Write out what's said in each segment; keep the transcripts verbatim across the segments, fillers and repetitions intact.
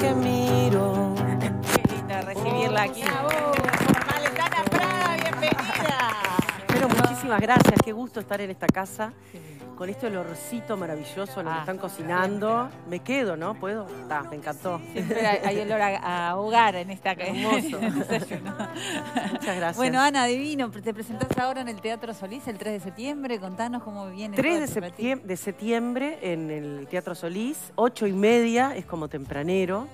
que miro. Qué lindo recibirla aquí. Maletana Prada, bienvenida. Pero muchísimas gracias, qué gusto estar en esta casa. Con este olorcito maravilloso, lo que Ah, están cocinando. Me quedo, ¿no? ¿Puedo? Está, me encantó. Siempre hay, hay olor a, a hogar en esta Hermoso. desayuno. Muchas gracias. Bueno, Ana, divino, te presentás ahora en el Teatro Solís el tres de septiembre. Contanos cómo viene. tres todo de esto para ti. septiembre, de septiembre en el Teatro Solís, ocho y media, es como tempranero.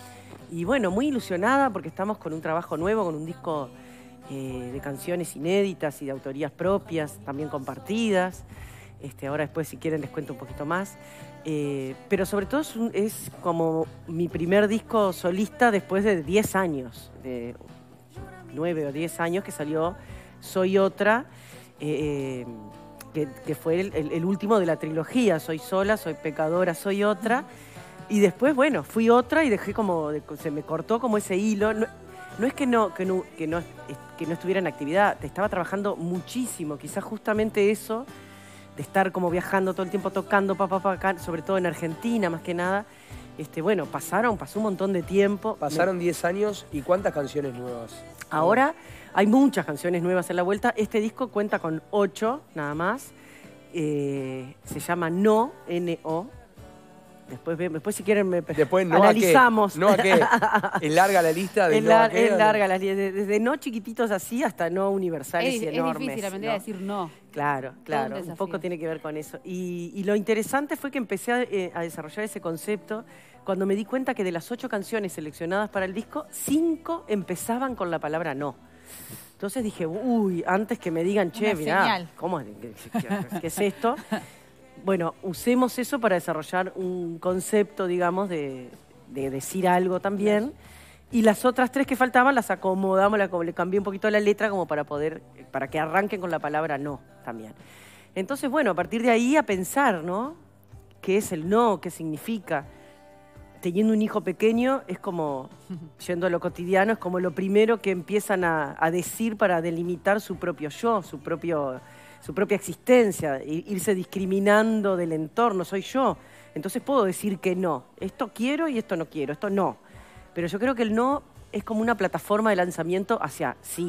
Y bueno, muy ilusionada porque estamos con un trabajo nuevo, con un disco eh, de canciones inéditas y de autorías propias, también compartidas. Este, ahora después, si quieren, les cuento un poquito más. Eh, pero sobre todo es, un, es como mi primer disco solista después de diez años, de nueve o diez años que salió Soy Otra, eh, que, que fue el, el, el último de la trilogía. Soy sola, soy pecadora, soy otra. Y después, bueno, fui otra y dejé como, se me cortó como ese hilo. No, no es que no, que, no, que, no, que no estuviera en actividad, te estaba trabajando muchísimo, quizás justamente eso, de estar como viajando todo el tiempo tocando, pa, pa, pa, acá, sobre todo en Argentina más que nada. Este, bueno, pasaron, pasó un montón de tiempo. Pasaron diez años y ¿cuántas canciones nuevas? Ahora hay muchas canciones nuevas en la vuelta. Este disco cuenta con ocho nada más. Eh, se llama No, N O. Después, después si quieren me Después no analizamos. A qué. No a qué. ¿Es larga la lista? De es, no lar a qué, es larga la lista. Desde no chiquititos así hasta no universales Es, y es enormes. difícil la manera ¿no? de decir no. Claro, claro. un Un poco tiene que ver con eso. Y, y lo interesante fue que empecé a, eh, a desarrollar ese concepto cuando me di cuenta que de las ocho canciones seleccionadas para el disco, cinco empezaban con la palabra no. Entonces dije, uy, antes que me digan, che, Una mirá, señal. ¿cómo es? ¿Qué, qué, qué es esto? Bueno, usemos eso para desarrollar un concepto, digamos, de, de decir algo también. Y las otras tres que faltaban las acomodamos, la, le cambié un poquito la letra como para poder, para que arranquen con la palabra no también. Entonces, bueno, a partir de ahí a pensar, ¿no? ¿Qué es el no? ¿Qué significa? Teniendo un hijo pequeño es como, yendo a lo cotidiano, es como lo primero que empiezan a, a decir para delimitar su propio yo, su propio... su propia existencia, irse discriminando del entorno, soy yo. Entonces puedo decir que no. Esto quiero y esto no quiero, esto no. Pero yo creo que el no es como una plataforma de lanzamiento hacia sí.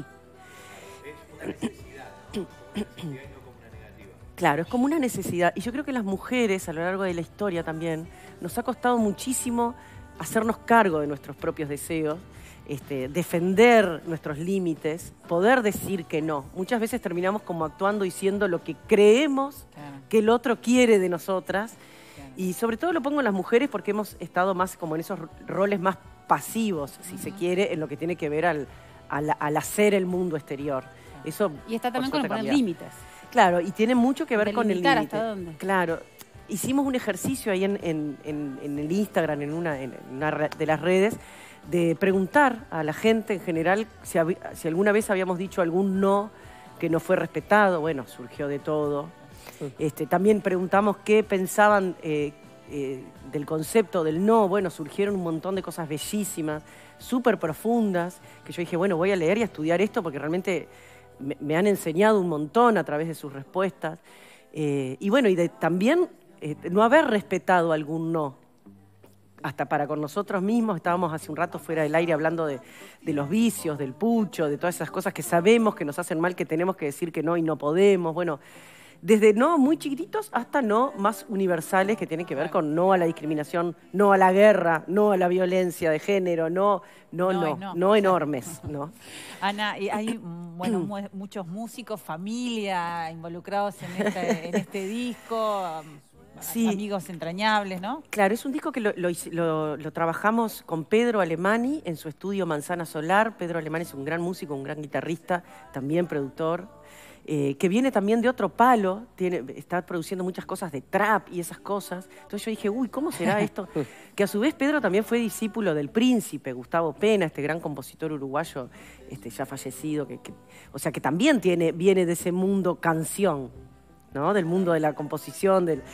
Es una necesidad, ¿no? Como una necesidad y no como una negativa. Claro, es como una necesidad. Y yo creo que las mujeres, a lo largo de la historia también, nos ha costado muchísimo hacernos cargo de nuestros propios deseos, Este, defender nuestros límites, poder decir que no. Muchas veces terminamos como actuando y siendo lo que creemos Claro. que el otro quiere de nosotras. Claro. Y sobre todo lo pongo en las mujeres porque hemos estado más como en esos roles más pasivos, si uh-huh. se quiere, en lo que tiene que ver al, al, al hacer el mundo exterior. Eso, Y está también con suerte, poner cambiar. límites. Claro, y tiene mucho que ver con el Delimitar límite. hasta dónde. Claro. Hicimos un ejercicio ahí en, en, en, en el Instagram, en una, en una de las redes, de preguntar a la gente en general si, hab, si alguna vez habíamos dicho algún no que no fue respetado. Bueno, surgió de todo. Este, también preguntamos qué pensaban eh, eh, del concepto del no. Bueno, surgieron un montón de cosas bellísimas, súper profundas, que yo dije, bueno, voy a leer y a estudiar esto porque realmente me, me han enseñado un montón a través de sus respuestas. Eh, y bueno, y de, también eh, no haber respetado algún no. Hasta para con nosotros mismos, estábamos hace un rato fuera del aire hablando de, de los vicios, del pucho, de todas esas cosas que sabemos que nos hacen mal, que tenemos que decir que no y no podemos. Bueno, desde no muy chiquititos hasta no más universales que tienen que ver con no a la discriminación, no a la guerra, no a la violencia de género, no, no, no, no, no, no enormes, ¿no? Ana, y hay bueno, mu muchos músicos, familia involucrados en este, en este disco. Sí. Amigos entrañables, ¿no? Claro, es un disco que lo, lo, lo, lo trabajamos con Pedro Alemani en su estudio Manzana Solar. Pedro Alemani es un gran músico, un gran guitarrista, también productor, eh, que viene también de otro palo, tiene, está produciendo muchas cosas de trap y esas cosas. Entonces yo dije, uy, ¿cómo será esto? Que a su vez Pedro también fue discípulo del Príncipe, Gustavo Pena, este gran compositor uruguayo este, ya fallecido, que, que, o sea que también tiene, viene de ese mundo canción, ¿no? Del mundo de la composición, del...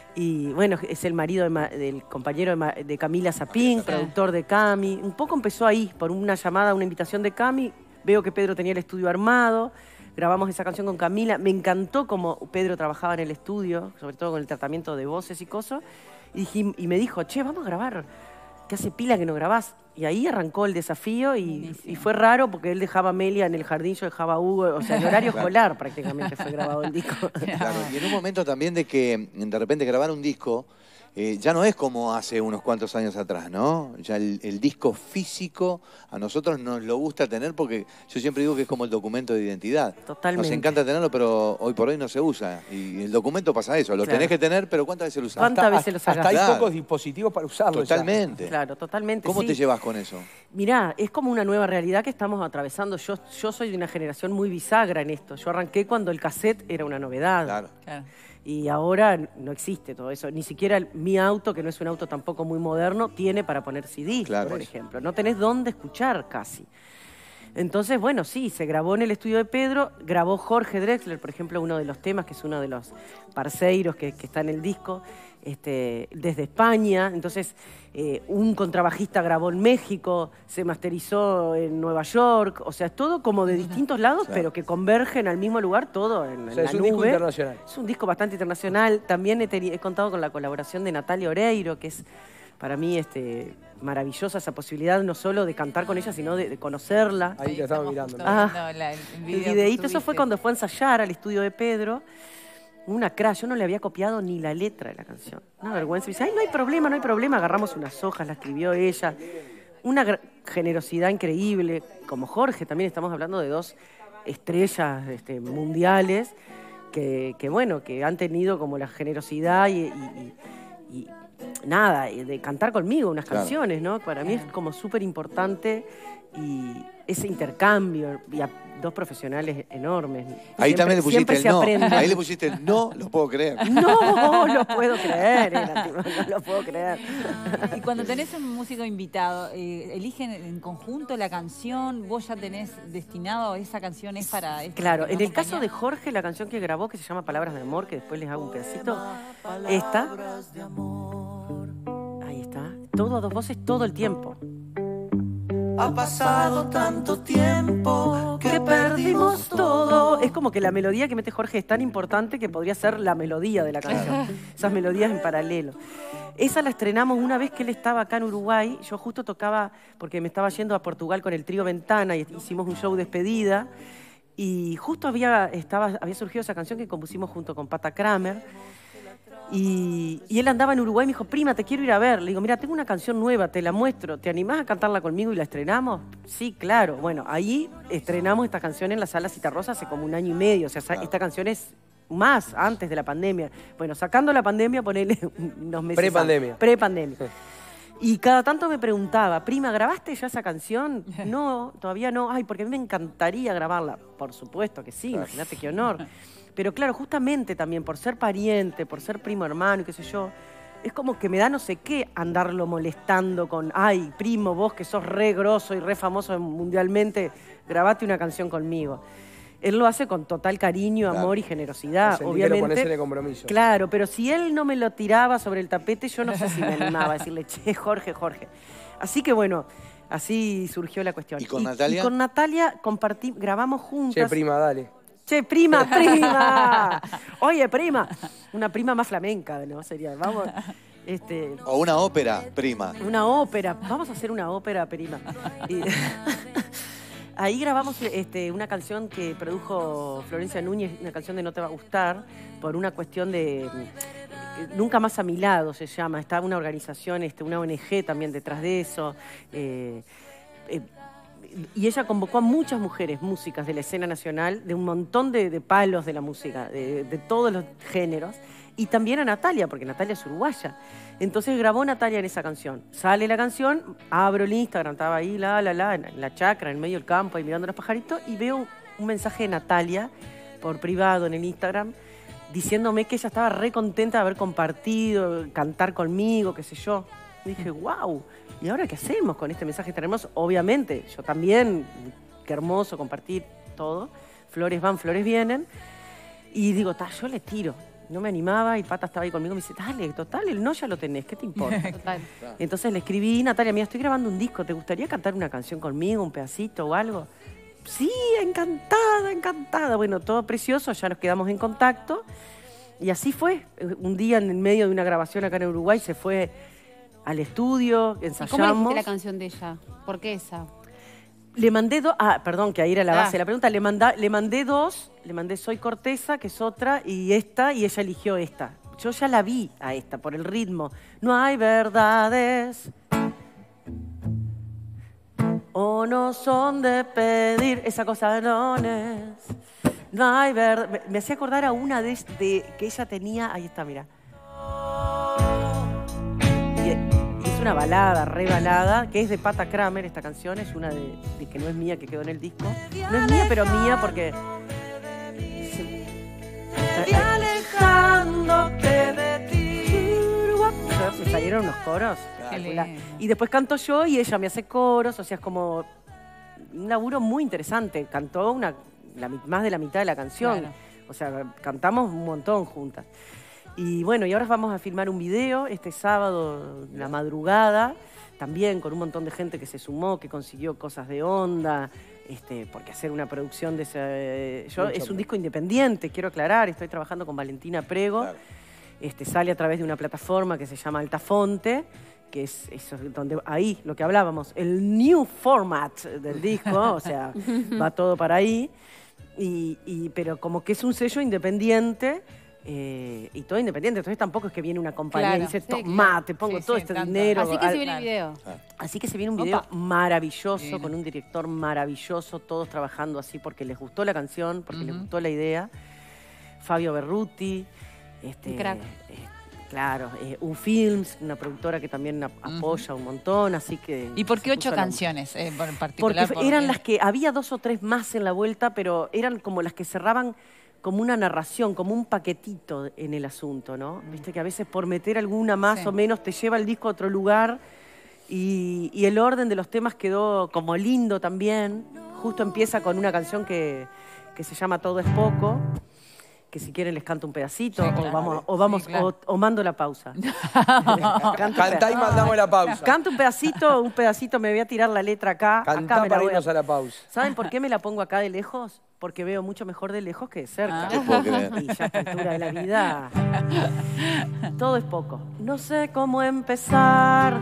Y bueno, es el marido de Ma, del compañero de, Ma, de Camila Zapín, productor de Cami. Un poco empezó ahí, por una llamada, una invitación de Cami. Veo que Pedro tenía el estudio armado, grabamos esa canción con Camila. Me encantó cómo Pedro trabajaba en el estudio, sobre todo con el tratamiento de voces y cosas. Y, dije, y me dijo, che, vamos a grabar que hace pila que no grabás. Y ahí arrancó el desafío y, y fue raro porque él dejaba a Amelia en el jardín, yo dejaba a Hugo, o sea, el horario escolar prácticamente fue grabado el disco. Claro, y en un momento también de que de repente grabar un disco eh, ya no es como hace unos cuantos años atrás, ¿no? Ya el, el disco físico a nosotros nos lo gusta tener porque yo siempre digo que es como el documento de identidad. Totalmente. Nos encanta tenerlo, pero hoy por hoy no se usa. Y el documento pasa eso, lo Claro. tenés que tener, pero ¿cuántas veces lo usás? ¿Cuántas Hasta, veces lo hasta sacás? hay Claro. pocos dispositivos para usarlo. ya. Totalmente. Claro, totalmente. ¿Cómo sí. te llevas con eso? Mirá, es como una nueva realidad que estamos atravesando. Yo, yo soy de una generación muy bisagra en esto. Yo arranqué cuando el cassette era una novedad. Claro. Claro. Y ahora no existe todo eso. Ni siquiera el- mi auto, que no es un auto tampoco muy moderno, tiene para poner C D, Claro. por ejemplo. No tenés dónde escuchar casi. Entonces, bueno, sí, se grabó en el estudio de Pedro, grabó Jorge Drexler, por ejemplo, uno de los temas, que es uno de los parceiros que, que está en el disco, este, desde España. Entonces, eh, un contrabajista grabó en México, se masterizó en Nueva York. O sea, es todo como de distintos lados, Claro. pero que convergen al mismo lugar, todo en, O en sea, la es un disco nube. internacional. Es un disco bastante internacional. También he, teni- he contado con la colaboración de Natalia Oreiro, que es para mí este, maravillosa esa posibilidad, no solo de cantar con ella, sino de, de conocerla. Ahí te estamos mirando. justo ¿no? Ah, viendo la- el, El video que videíto, eso fue subiste. cuando fue a ensayar al estudio de Pedro. Una crash, yo no le había copiado ni la letra de la canción. Una vergüenza. Y dice, ay, no hay problema, no hay problema. Agarramos unas hojas, la escribió ella. Una gra- generosidad increíble. Como Jorge, también estamos hablando de dos estrellas este, mundiales que, que, bueno, que han tenido como la generosidad y, y- y- y nada, y de cantar conmigo unas Claro. canciones, ¿no? Para mí es como súper importante y ese intercambio y a dos profesionales enormes. Ahí Siempre- también le pusiste siempre el se no. aprende. Ahí le pusiste el no, lo puedo creer. No, lo puedo creer, era tipo, no lo puedo creer. Y cuando tenés un músico invitado, eh, ¿eligen en conjunto la canción? ¿Vos ya tenés destinado esa canción es para esta Claro, que en nos el caso de acompaña? Jorge, la canción que grabó, que se llama Palabras de Amor, que después les hago un pedacito, esta. Ahí está. Todo a dos voces todo el tiempo. Ha pasado tanto tiempo Que perdimos todo. Es como que la melodía que mete Jorge es tan importante que podría ser la melodía de la canción. Esas melodías en paralelo. Esa la estrenamos una vez que él estaba acá en Uruguay. Yo justo tocaba, porque me estaba yendo a Portugal con el trío Ventana y hicimos un show despedida. Y justo había, estaba, había surgido esa canción que compusimos junto con Pata Kramer. Y, y él andaba en Uruguay y me dijo, prima, te quiero ir a ver. Le digo, mira, tengo una canción nueva, te la muestro. ¿Te animás a cantarla conmigo y la estrenamos? Sí, claro. Bueno, ahí estrenamos esta canción en la Sala Citarrosa hace como un año y medio. O sea, Claro. esta canción es más antes de la pandemia. Bueno, sacando la pandemia, ponele unos meses. Pre-pandemia. antes. Pre-pandemia. Y cada tanto me preguntaba, prima, ¿grabaste ya esa canción? No, todavía no. Ay, porque a mí me encantaría grabarla. Por supuesto que sí, imagínate qué honor. Pero claro, justamente también por ser pariente, por ser primo hermano y qué sé yo, es como que me da no sé qué andarlo molestando con, ay, primo, vos que sos re grosso y re famoso mundialmente, grabate una canción conmigo. Él lo hace con total cariño, Claro. amor y generosidad, Sentí que lo obviamente. ponés en el compromiso. Claro, pero si él no me lo tiraba sobre el tapete, yo no sé si me animaba a decirle, che, Jorge, Jorge. Así que bueno, así surgió la cuestión. ¿Y con Natalia? Y con Natalia compartí, grabamos juntas. Che, prima, dale. Che, prima, prima. Oye, prima. Una prima más flamenca, ¿no? Sería, vamos, este, O una ópera, prima. una ópera. Vamos a hacer una ópera, prima. Y- ahí grabamos este, una canción que produjo Florencia Núñez, una canción de No te va a gustar, por una cuestión de... eh, Nunca más a mi lado se llama. Está una organización, este, una O N G también detrás de eso. Eh, eh, y ella convocó a muchas mujeres músicas de la escena nacional, de un montón de, de palos de la música, de, de todos los géneros, y también a Natalia, porque Natalia es uruguaya. Entonces grabó Natalia en esa canción. Sale la canción, abro el Instagram, estaba ahí, la, la, la, en la chacra, en medio del campo, ahí mirando los pajaritos, y veo un mensaje de Natalia por privado en el Instagram, diciéndome que ella estaba re contenta de haber compartido, cantar conmigo, qué sé yo. Y dije, wow, ¿y ahora qué hacemos con este mensaje tan hermoso? Obviamente, yo también, qué hermoso compartir todo. Flores van, flores vienen. Y digo, ta, yo le tiro. No me animaba y Pata estaba ahí conmigo. Me dice, dale, total, el no ya lo tenés, ¿qué te importa? Total. Entonces le escribí, Natalia, mira, estoy grabando un disco, ¿te gustaría cantar una canción conmigo, un pedacito o algo? Sí, encantada, encantada. Bueno, todo precioso, ya nos quedamos en contacto. Y así fue. Un día en el medio de una grabación acá en Uruguay se fue al estudio, ¿Y ensayamos. cómo elegiste la canción de ella? ¿Por qué esa? Le mandé dos, ah, perdón, que ahí era la Ah. base de la pregunta, le, manda, le mandé dos, le mandé Soy Corteza, que es otra, y esta, y ella eligió esta. Yo ya la vi a esta, por el ritmo. No hay verdades, o no son de pedir, esa cosa no es, no hay verdad. Me, me hacía acordar a una de, de que ella tenía, ahí está, mira. Y, y es una balada, re balada, que es de Pata Kramer, esta canción, es una de, de que no es mía, que quedó en el disco. No es mía, pero mía porque... Se, alejándote de ti. Me salieron unos coros. Y después canto yo y ella me hace coros, o sea, es como un laburo muy interesante. Cantó una, la, más de la mitad de la canción. Claro. O sea, cantamos un montón juntas. Y bueno, y ahora vamos a filmar un video este sábado, la madrugada, también con un montón de gente que se sumó, que consiguió cosas de onda, este, porque hacer una producción de ese... Yo, es un disco independiente, quiero aclarar, estoy trabajando con Valentina Prego. Claro. Este, sale a través de una plataforma que se llama Altafonte, que es, es donde ahí, lo que hablábamos, el new format del disco, o sea, va todo para ahí, y, y, pero como que es un sello independiente, eh, y todo independiente, entonces tampoco es que viene una compañía claro, y dice, sí, toma, claro. te pongo sí, todo sí, este tanto. dinero. Así que al, se viene el video. Así que se viene un video Opa. maravilloso, Bien. con un director maravilloso, todos trabajando así porque les gustó la canción, porque Uh-huh. les gustó la idea. Fabio Berruti, este, Un crack. eh, claro, eh, Un Films, una productora que también ap- apoya un montón, así que... ¿Y por qué se ocho puso la- canciones eh, en Porque particular? f- eran las que, había dos o tres más en la vuelta, pero eran como las que cerraban como una narración, como un paquetito en el asunto, ¿no? Viste que a veces por meter alguna más Sí. o menos te lleva el disco a otro lugar y, y el orden de los temas quedó como lindo también. Justo empieza con una canción que, que se llama Todo es Poco, que si quieren les canto un pedacito, Sí, o claro. vamos, o, vamos Sí, claro. o, o mando la pausa. Canto un Cantá y peda- mandamos la pausa. Canto un pedacito, un pedacito, me voy a tirar la letra acá. Cantá acá me la para voy a- irnos a la pausa. ¿Saben por qué me la pongo acá de lejos? Porque veo mucho mejor de lejos que de cerca. Ah. Te puedo creer. Y ya a esta altura de la vida, todo es poco. No sé cómo empezar,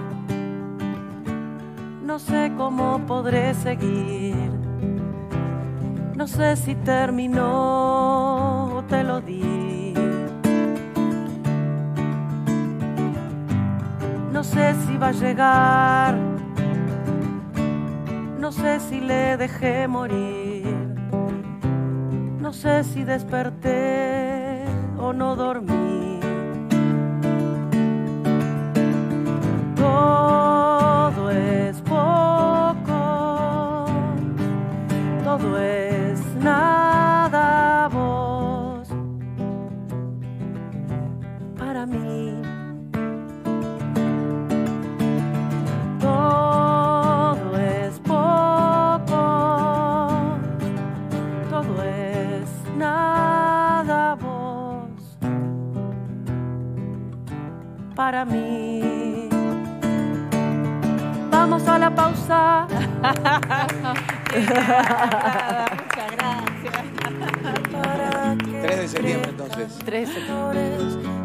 no sé cómo podré seguir, no sé si terminó o te lo di. No sé si va a llegar, no sé si le dejé morir, no sé si desperté o no dormí. Todo es poco, todo es nada, vos, para mí. Todo es poco, todo es nada, vos, para mí. Vamos a la pausa. Muchas gracias. Para que tres de septiembre, entonces. tres sectores